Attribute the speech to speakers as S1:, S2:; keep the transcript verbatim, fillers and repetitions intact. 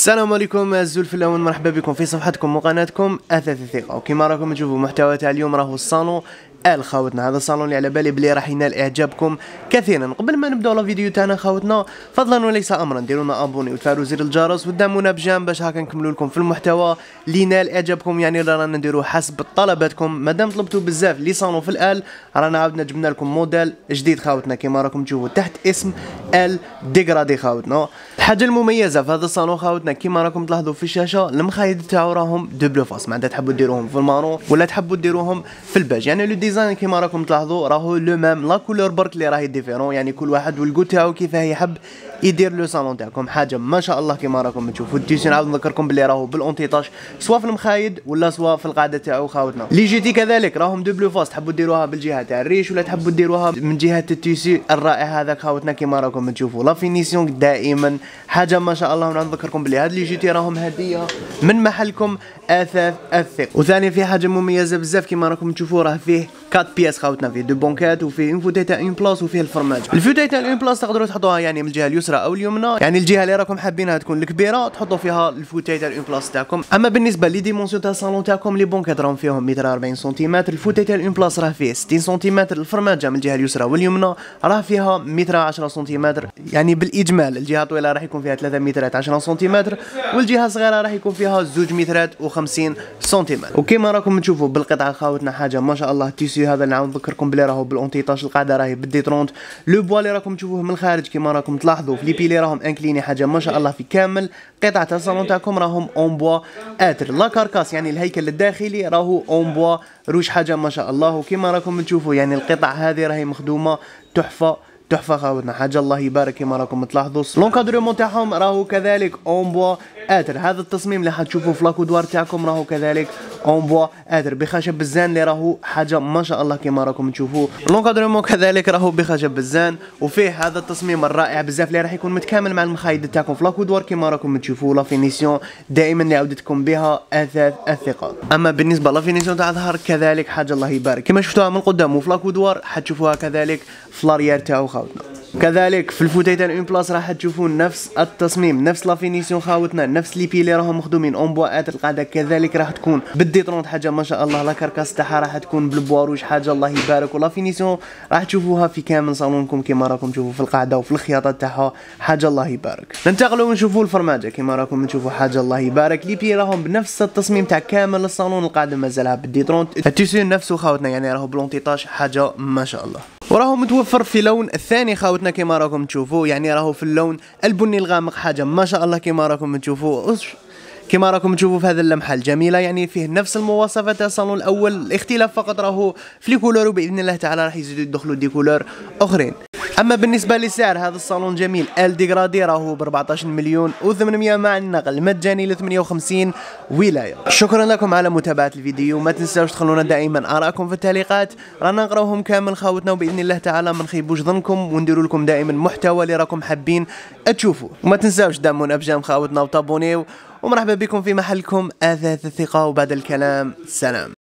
S1: السلام عليكم الزلف الاول، مرحبا بكم في صفحتكم وقناتكم اثاث الثقه. وكما راكم تشوفوا محتوى تاع اليوم راهو الصالون ال خاوتنا. هذا الصالون اللي على بالي بلي راح ينال اعجابكم كثيرا. قبل ما نبداو لا فيديو تاعنا خاوتنا، فضلا وليس امرا ديروا لنا ابوني وتفعلوا زر الجرس ودعمونا بجام باش هكا نكملوا لكم في المحتوى اللي ينال اعجابكم. يعني رانا نديروا حسب طلباتكم. مادام طلبتوا بزاف لي صالون في الال، رانا عاودنا جبنا لكم موديل جديد خاوتنا كما راكم تشوفوا تحت اسم ال ديغرادي خاوتنا. الحاجه المميزه في هذا الصالون خاوتنا كما راكم تلاحظوا في الشاشه، المخايد تاعو راهم دوبل فاس، معناتها تحبوا ديروهم في المارون ولا تحبوا ديروهم في الباج. يعني لو ديزاين كما راكم تلاحظوا راهو لو ميم، لا كولور برك اللي راهي ديفيرون، يعني كل واحد والجو تاعو كيفاه يحب يدير لو صالون تاعكم. حاجه ما شاء الله كما راكم تشوفوا. التيسي نعاود نذكركم باللي راهو بالانتيطاج سواء في المخايد ولا سواء في القاعده تاعو خاوتنا. لي جي تي كذلك راهم دوبل فاس، تحبوا ديروها بالجهه تاع الريش ولا تحبوا ديروها من جهه التيسي الرائع هذاك خاوتنا كما راكم تشوفوا. لا فينيسيون دائما حاجه ما شاء الله. ونعاود نذكركم باللي هاد لي جي تي راهم هديه من محلكم اثاث الثقه. وثاني في حاجه مميزه بزاف كما راكم تشوفوا، راه فيه أربعة بياس خاوتنا، فيه دو بونكات وفيه اون فوتاي تاع اون بلاص وفيه الفرماج. الفوتاي تاع اون بلاص تقدروا تحطوها يعني من الجهه اليسرى او اليمنى، يعني الجهه اللي راكم حابينها تكون الكبيره تحطوا فيها الفوتاي تاع اون بلاص تاعكم. اما بالنسبه لي ديمونسيون تاع الصالون تاعكم، لي بونكات راهم فيهم متر وأربعين سنتيمتر، الفوتاي تاع اون بلاص راه فيه ستين سنتيمتر، الفرماجه من الجهه اليسرى واليمنى راه فيها متر وعشرة سنتيمتر. يعني بالاجمال الجهه الطويله راح يكون فيها ثلاثة مترات عشرة سنتيمتر، والجهه الصغيره راح يكون فيها زوج مترات وخمسين سنتيمتر. وكما راكم تشوفوا بالقطعه خاوتنا حاجه ما شاء الله. التيسيو هذا اللي نعاود نذكركم بلي راهو بالانتيطاج، القاعده راهي بالدي ثلاثين. لو بوا اللي راكم تشوفوه من الخارج كما راكم تلاحظوا في لي بيلي راهم انكليني، حاجه ما شاء الله. في كامل قطعه الصالون تاعكم راهم اون بوا اتر. لا كاركاس يعني الهيكل الداخلي راهو اون بوا روج، حاجه ما شاء الله. وكما راكم تشوفوا يعني القطع هذه راهي مخدومه تحفه تحفه خاوتنا، حاجه الله يبارك. كما راكم تلاحظوا لونكادرمون تاعهم راهو كذلك اون بوا اتر. هذا التصميم اللي حتشوفوه في لاكودوار تاعكم راهو كذلك اون بوا اتر بخشب الزان اللي راهو حاجه ما شاء الله. كما راكم تشوفوا لونكادرمون كذلك راهو بخشب الزان، وفيه هذا التصميم الرائع بزاف اللي راح يكون متكامل مع المخايد تاعكم في لاكودوار. كما راكم تشوفوا لا فينيسيون دائما اللي عودتكم بها اثاث الثقه. اما بالنسبه لا فينيسيون تاع الظهر كذلك حاجه الله يبارك، كما شفتوها من قدام وفي لاكودوار حتشوفوها كذلك في لاريير تاعو خاوتنا. كذلك في الفوتاي تاع اون بلاص راح تشوفون نفس التصميم، نفس لا فينيسيون خاوتنا، نفس لي بيلي راهم مخدومين اون بوا اتر. القاعده كذلك راح تكون بالدي ثلاثين، حاجه ما شاء الله. لا كاركاس تاعها راح تكون بالبوا روج، حاجه الله يبارك. ولا فينيسيون راح تشوفوها في كامل صالونكم كما راكم تشوفوا في القاعده وفي الخياطات تاعها، حاجه الله يبارك. ننتقلوا ونشوفوا الفرماجه كما راكم تشوفوا، حاجه الله يبارك. لي بيلي راهم بنفس التصميم تاع كامل الصالون، القاعده مازالها بالدي ثلاثين. التيسيو نفسه خاوتنا يعني راهو بلونتيطاج، حاجه ما شاء الله. وراهو متوفر في لون الثاني خاوتنا كما راكم تشوفوا، يعني راهو في اللون البني الغامق، حاجه ما شاء الله. كما راكم تشوفوا كما راكم تشوفوا في هذا اللمحه الجميله، يعني فيه نفس المواصفات تاع الصالون الاول. الاختلاف فقط راهو في لي كولور، وباذن الله تعالى راح يزيدوا يدخلوا دي كولور اخرين. اما بالنسبه لسعر هذا الصالون جميل ال ديغرادي راهو ب أربعطاش مليون وثمانمائة مع النقل مجاني ل ثمانية وخمسين ولايه. شكرا لكم على متابعه الفيديو، ما تنساوش تخلونا دائما ارائكم في التعليقات، رانا نقراوهم كامل خاوتنا. وباذن الله تعالى ما نخيبوش ظنكم ونديروا لكم دائما محتوى اللي راكم حابين تشوفوه. وما تنساوش دعمونا بجام خاوتنا وطابونيو. ومرحبا بكم في محلكم اثاث الثقه. وبعد الكلام سلام.